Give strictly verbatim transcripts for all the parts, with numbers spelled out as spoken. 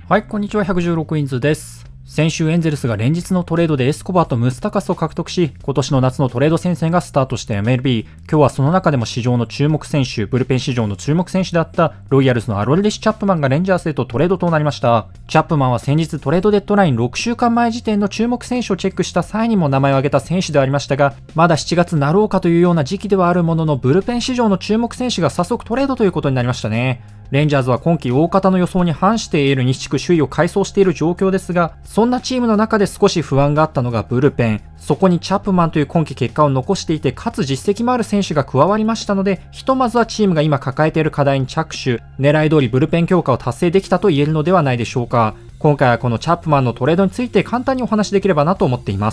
はい、こんにちは。ひゃくじゅうろくインズです。先週エンゼルスが連日のトレードでエスコバーとムスタカスを獲得し、今年の夏のトレード戦線がスタートした エムエルビー。今日はその中でも市場の注目選手、ブルペン市場の注目選手であったロイヤルズのアロルディシ・チャップマンがレンジャースへとトレードとなりました。チャップマンは先日トレードデッドラインろくしゅうかんまえ時点の注目選手をチェックした際にも名前を挙げた選手でありましたが、まだしちがつなろうかというような時期ではあるものの、ブルペン市場の注目選手が早速トレードということになりましたね。レンジャーズは今季大方の予想に反している西地区首位を快走している状況ですが、そんなチームの中で少し不安があったのがブルペン。そこにチャップマンという今季結果を残していて、かつ実績もある選手が加わりましたので、ひとまずはチームが今抱えている課題に着手、狙い通りブルペン強化を達成できたと言えるのではないでしょうか。今回はこのチャップマンのトレードについて簡単にお話しできればなと思っています。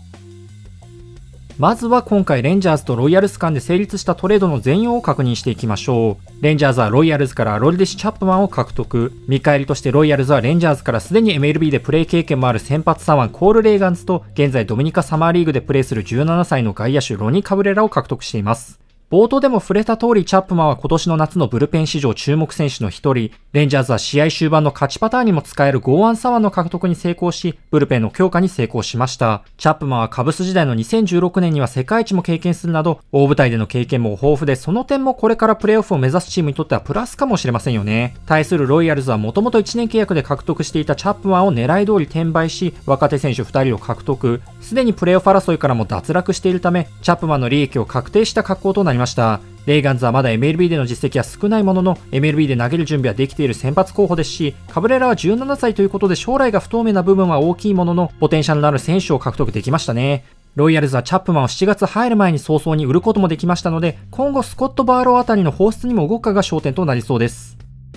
まずは今回レンジャーズとロイヤルズ間で成立したトレードの全容を確認していきましょう。レンジャーズはロイヤルズからアロルディシ・チャップマンを獲得。見返りとしてロイヤルズはレンジャーズからすでに エムエルビー でプレー経験もある先発左腕コール・レーガンズと、現在ドミニカサマーリーグでプレーするじゅうななさいの外野手ロニー・カブレラを獲得しています。冒頭でも触れた通り、チャップマンは今年の夏のブルペン市場注目選手の一人。レンジャーズは試合終盤の勝ちパターンにも使える剛腕左腕の獲得に成功し、ブルペンの強化に成功しました。チャップマンはカブス時代のにせんじゅうろくねんには世界一も経験するなど、大舞台での経験も豊富で、その点もこれからプレーオフを目指すチームにとってはプラスかもしれませんよね。対するロイヤルズはもともといちねん契約で獲得していたチャップマンを狙い通り転売し、若手選手ふたりを獲得。すでにプレーオフ争いからも脱落しているため、チャップマンの利益を確定した格好となりました。レイガンズはまだ エムエルビー での実績は少ないものの、エムエルビー で投げる準備はできている先発候補ですし、カブレラはじゅうななさいということで将来が不透明な部分は大きいものの、ポテンシャルのある選手を獲得できましたね。ロイヤルズはチャップマンをしちがつ入る前に早々に売ることもできましたので、今後スコット・バーローあたりの放出にも動くかが焦点となりそうです。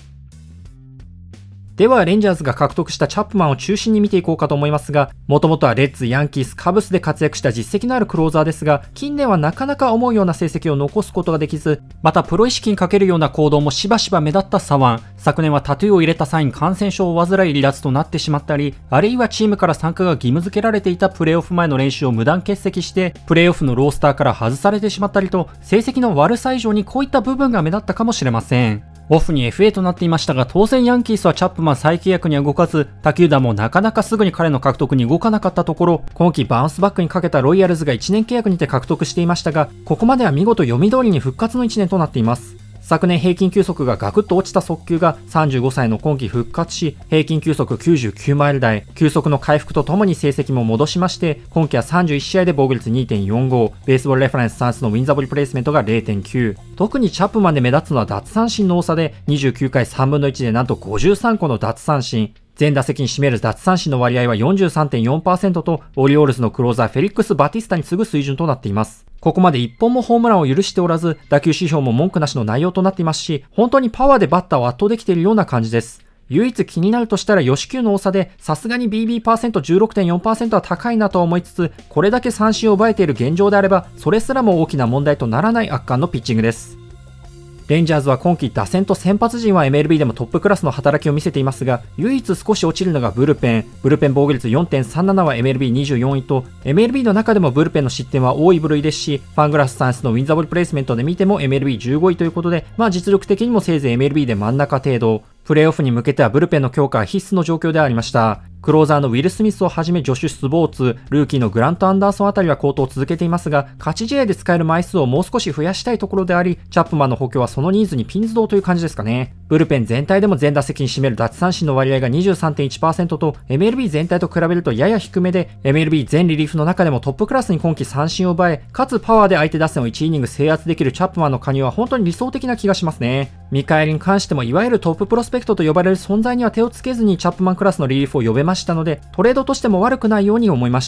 では、レンジャーズが獲得したチャップマンを中心に見ていこうかと思いますが、もともとはレッズ、ヤンキース、カブスで活躍した実績のあるクローザーですが、近年はなかなか思うような成績を残すことができず、またプロ意識に欠けるような行動もしばしば目立った左腕。昨年はタトゥーを入れた際に感染症を患い離脱となってしまったり、あるいはチームから参加が義務付けられていたプレーオフ前の練習を無断欠席して、プレーオフのロースターから外されてしまったりと、成績の悪さ以上にこういった部分が目立ったかもしれません。オフに エフエー となっていましたが、当然ヤンキースはチャップマン再契約には動かず、他球団もなかなかすぐに彼の獲得に動かなかったところ、今季バウンスバックにかけたロイヤルズがいちねん契約にて獲得していましたが、ここまでは見事読み通りに復活のいちねんとなっています。昨年平均球速がガクッと落ちた速球がさんじゅうごさいの今季復活し、平均球速きゅうじゅうきゅうマイル台、球速の回復とともに成績も戻しまして、今季はさんじゅういちしあいで防御率 にてんよんご、ベースボールレファレンス算数のウィンザボリプレイスメントが れいてんきゅう。特にチャップマンで目立つのは奪三振の多さで、にじゅうきゅうかいさんぶんのいちでなんとごじゅうさんこの奪三振。全打席に占める奪三振の割合は よんじゅうさんてんよんパーセント と、オリオールズのクローザーフェリックス・バティスタに次ぐ水準となっています。ここまで一本もホームランを許しておらず、打球指標も文句なしの内容となっていますし、本当にパワーでバッターを圧倒できているような感じです。唯一気になるとしたら予死球の多さで、さすがに ビービー パーセント じゅうろくてんよんパーセント は高いなとは思いつつ、これだけ三振を奪えている現状であれば、それすらも大きな問題とならない圧巻のピッチングです。レンジャーズは今季打線と先発陣は エムエルビー でもトップクラスの働きを見せていますが、唯一少し落ちるのがブルペン。ブルペン防御率 よんてんさんなな は エムエルビーにじゅうよんいと、エムエルビー の中でもブルペンの失点は多い部類ですし、ファングラスサイエンスのウィンザボリプレイスメントで見ても エムエルビーじゅうごいということで、まあ実力的にもせいぜい エムエルビー で真ん中程度。プレーオフに向けてはブルペンの強化は必須の状況でありました。クローザーのウィル・スミスをはじめジョシュ・スボーツ、ルーキーのグラント・アンダーソンあたりは好投を続けていますが、勝ち試合で使える枚数をもう少し増やしたいところであり、チャップマンの補強はそのニーズにピンズドという感じですかね。ブルペン全体でも全打席に占める奪三振の割合が にじゅうさんてんいちパーセント と エムエルビー 全体と比べるとやや低めで、 エムエルビー 全リリーフの中でもトップクラスに今季三振を奪え、かつパワーで相手打線をいちイニング制圧できるチャップマンの加入は本当に理想的な気がしますね。見返りに関してもいわゆるトッププロスペクトと呼ばれる存在には手をつけずにチャップマンクラスのリリーフを呼べましたので、トレードとしても悪くないように思いました。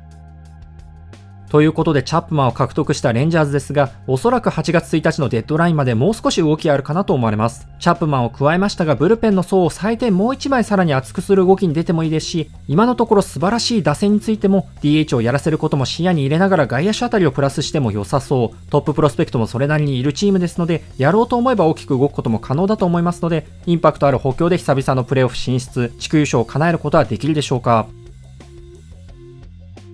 ということでチャップマンを獲得したレンジャーズですが、おそらくはちがつついたちのデッドラインまでもう少し動きあるかなと思われます。チャップマンを加えましたが、ブルペンの層を最低もういちまいさらに厚くする動きに出てもいいですし、今のところ素晴らしい打線についても ディーエイチ をやらせることも視野に入れながら外野手あたりをプラスしても良さそう。トッププロスペクトもそれなりにいるチームですので、やろうと思えば大きく動くことも可能だと思いますので、インパクトある補強で久々のプレーオフ進出、地区優勝を叶えることはできるでしょうか。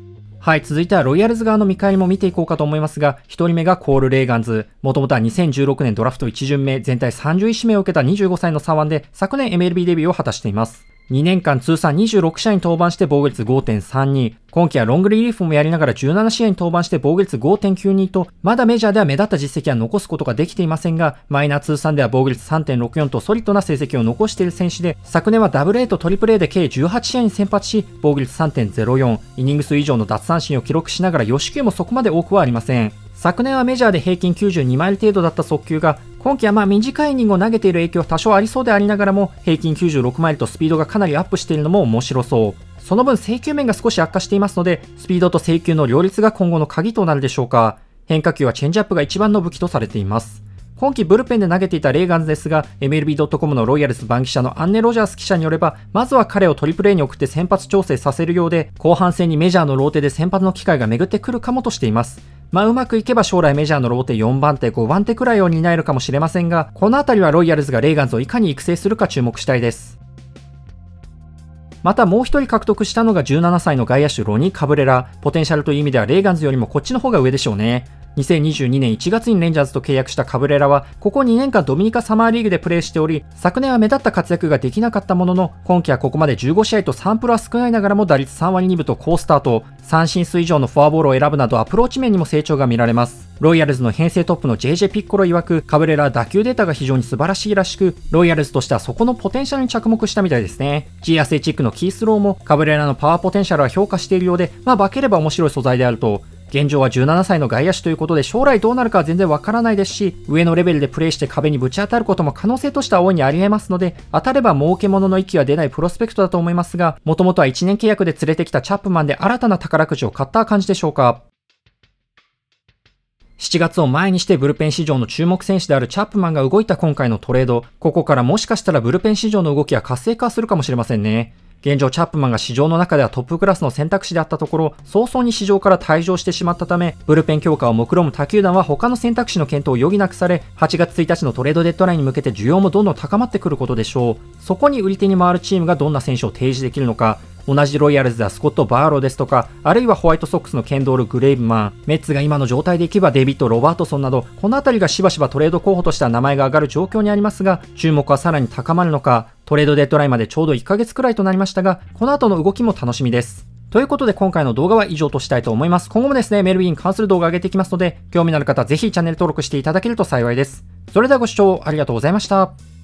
はい、続いてはロイヤルズ側の見返りも見ていこうかと思いますが、ひとりめがコール・レイガンズ。もともとはにせんじゅうろくねんドラフトいち巡目、全体さんじゅういち指名を受けたにじゅうごさいの左腕で、昨年 エムエルビー デビューを果たしています。にねんかん通算にじゅうろく試合に登板して防御率 ごてんさんに、今季はロングリリーフもやりながらじゅうなな試合に登板して防御率 ごてんきゅうに と、まだメジャーでは目立った実績は残すことができていませんが、マイナー通算では防御率 さんてんろくよん とソリッドな成績を残している選手で、昨年はダブル A とトリプル A で計じゅうはち試合に先発し、防御率 さんてんぜろよん、イニング数以上の奪三振を記録しながら予死球もそこまで多くはありません。昨年はメジャーで平均きゅうじゅうにマイル程度だった速球が、今季はまあ短いイニングを投げている影響は多少ありそうでありながらも、平均きゅうじゅうろくマイルとスピードがかなりアップしているのも面白そう。その分制球面が少し悪化していますので、スピードと制球の両立が今後の鍵となるでしょうか。変化球はチェンジアップが一番の武器とされています。今季ブルペンで投げていたレイガンズですが、エムエルビードットコム のロイヤルズ番記者のアンネ・ロジャース記者によれば、まずは彼をトリプル A に送って先発調整させるようで、後半戦にメジャーのローテで先発の機会が巡ってくるかもとしています。まあうまくいけば将来メジャーのローテよんばんて、ごばんてくらいを担えるかもしれませんが、このあたりはロイヤルズがレイガンズをいかに育成するか注目したいです。またもう一人獲得したのがじゅうななさいの外野手ロニー・カブレラ。ポテンシャルという意味ではレイガンズよりもこっちの方が上でしょうね。にせんにじゅうにねんいちがつにレンジャーズと契約したカブレラは、ここにねんかんドミニカサマーリーグでプレーしており、昨年は目立った活躍ができなかったものの、今季はここまでじゅうご試合とサンプルは少ないながらも打率さんわりにぶと好スタート、三振数以上のフォアボールを選ぶなどアプローチ面にも成長が見られます。ロイヤルズの編成トップの ジェイジェー ピッコロ曰く、カブレラは打球データが非常に素晴らしいらしく、ロイヤルズとしてはそこのポテンシャルに着目したみたいですね。G アスレチックのキースローもカブレラのパワーポテンシャルは評価しているようで、まあ化ければ面白い素材であると。現状はじゅうななさいの外野手ということで将来どうなるかは全然わからないですし、上のレベルでプレーして壁にぶち当たることも可能性としては大いにあり得ますので、当たれば儲け物の息は出ないプロスペクトだと思いますが、もともとはいちねん契約で連れてきたチャップマンで新たな宝くじを買った感じでしょうか。しちがつを前にしてブルペン市場の注目選手であるチャップマンが動いた今回のトレード、ここからもしかしたらブルペン市場の動きは活性化するかもしれませんね。現状チャップマンが市場の中ではトップクラスの選択肢であったところ、早々に市場から退場してしまったため、ブルペン強化を目論む他球団は他の選択肢の検討を余儀なくされ、はちがつついたちのトレードデッドラインに向けて需要もどんどん高まってくることでしょう。そこに売り手に回るチームがどんな選手を提示できるのか、同じロイヤルズではスコット・バーローですとか、あるいはホワイトソックスのケンドール・グレイブマン、メッツが今の状態でいけばデビッド・ロバートソンなど、このあたりがしばしばトレード候補としては名前が上がる状況にありますが、注目はさらに高まるのか、トレードデッドラインまでちょうどいっかげつくらいとなりましたが、この後の動きも楽しみです。ということで今回の動画は以上としたいと思います。今後もですね、エムエルビー に関する動画を上げていきますので、興味のある方はぜひチャンネル登録していただけると幸いです。それではご視聴ありがとうございました。